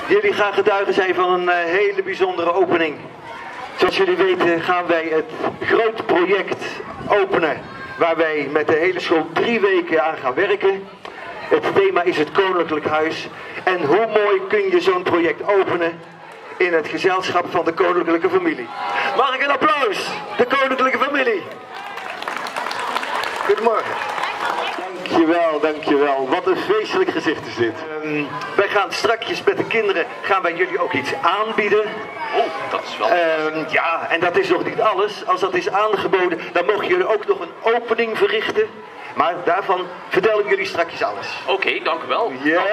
jullie gaan getuige zijn van een hele bijzondere opening. Zoals jullie weten gaan wij het groot project openen, waar wij met de hele school 3 weken aan gaan werken. Het thema is het Koninklijk Huis. En hoe mooi kun je zo'n project openen in het gezelschap van de koninklijke familie. Mag ik een applaus? De koninklijke familie. Goedemorgen. Dankjewel, dankjewel. Wat een feestelijk gezicht is dit. Wij gaan strakjes met de kinderen, gaan wij jullie ook iets aanbieden. Oh, dat is wel... Ja, en dat is nog niet alles. Als dat is aangeboden, dan mogen jullie ook nog een opening verrichten. Maar daarvan vertel ik jullie strakjes alles. Oké, dank u wel. Ja.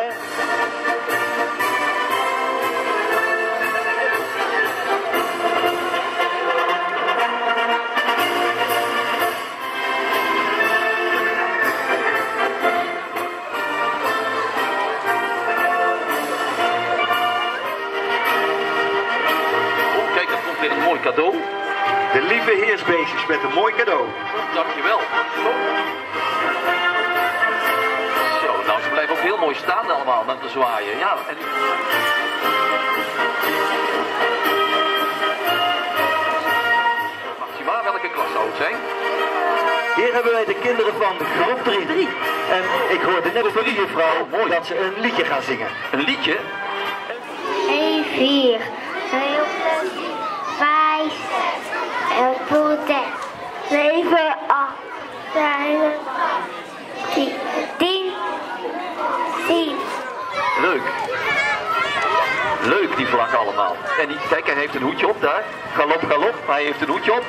Cadeau. De lieve heersbeestjes met een mooi cadeau. Dankjewel. Zo, nou ze blijven ook heel mooi staan allemaal met te zwaaien. Ja, en... Maxima, welke klas zou het zijn? Hier hebben wij de kinderen van groep 3. En ik hoorde net van de juffrouw dat ze een liedje gaan zingen. Een liedje? 1, 4, 2, 5, 11, 7, 8, 9, 10, 10. Leuk. Leuk die vlaggen allemaal. En die, kijk, hij heeft een hoedje op daar. Galop, galop, hij heeft een hoedje op.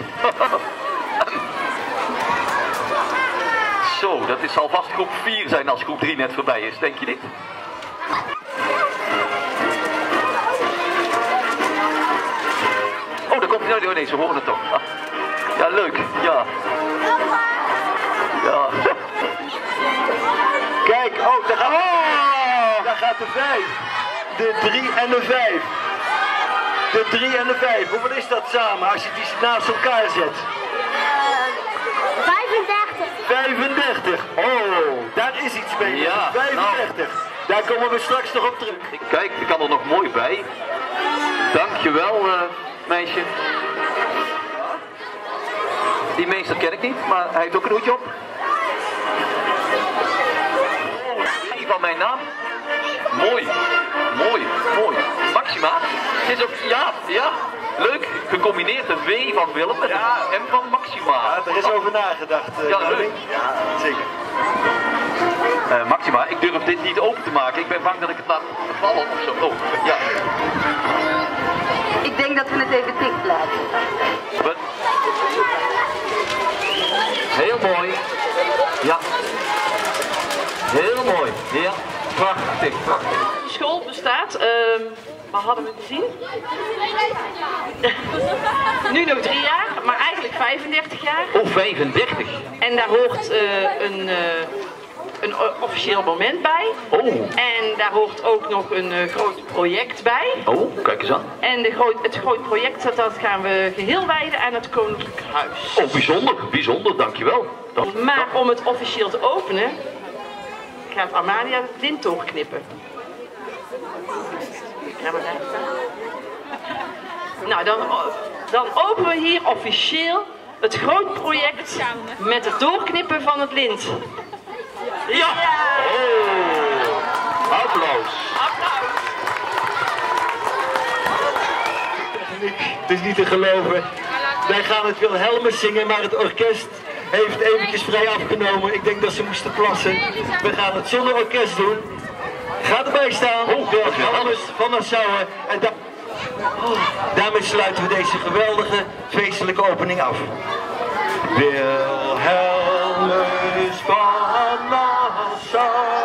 Zo, dat is zal vast groep 4 zijn als groep 3 net voorbij is, denk je niet? Oh, daar komt hij nou. Nee, ze horen het toch. Ah. Ja, leuk. Ja. Ja. Kijk, oh, daar gaat de 5. De 3 en de 5. De 3 en de 5. Hoeveel is dat samen als je die naast elkaar zet? 35. 35. Oh, daar is iets mee. Ja, 35. Nou. Daar komen we straks nog op terug. Kijk, ik kan er nog mooi bij. Dankjewel, meisje. Die meester ken ik niet, maar hij heeft ook een hoedje op. Die van mijn naam. Mooi, mooi, mooi. Maxima. Het is ook, ja, leuk. Gecombineerd een W van Willem met een M van Maxima. Ja, er is over nagedacht. Ja, leuk. Ja, zeker. Maxima, ik durf dit niet open te maken. Ik ben bang dat ik het laat vallen of zo. Oh, ja. Ik denk dat we het even dicht laten. Wat? Heel mooi. Ja. Heel mooi. Ja. Prachtig, prachtig. De school bestaat, wat hadden we gezien? Nu nog 3 jaar, maar eigenlijk 35 jaar. Oh, 35. En daar hoort een officieel moment bij. Oh. En daar hoort ook nog een groot project bij. Oh, kijk eens aan. En het groot project dat gaan we geheel wijden aan het Koninklijk Huis. Oh, bijzonder, bijzonder, dankjewel. Maar om het officieel te openen, gaat Amalia het lint doorknippen. Gaan we daar staan? Nou, dan openen we hier officieel het groot project met het doorknippen van het lint. Ja! Oh, applaus. Applaus. Het is niet te geloven. Wij gaan het Wilhelmus zingen, maar het orkest heeft eventjes vrij afgenomen. Ik denk dat ze moesten plassen. We gaan het zonder orkest doen. Ga erbij staan. Wilhelmus van Nassau. En daarmee sluiten we deze geweldige feestelijke opening af. Wilhelmus van Nassau.